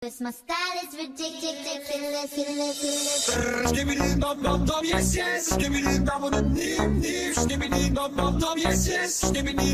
ridiculous. My style is ridiculous. Skibbidi dum dum dum, yes yes. Skibbidi dum dum dim dim. Skibbidi dum dum dum, yes yes. Skibbidi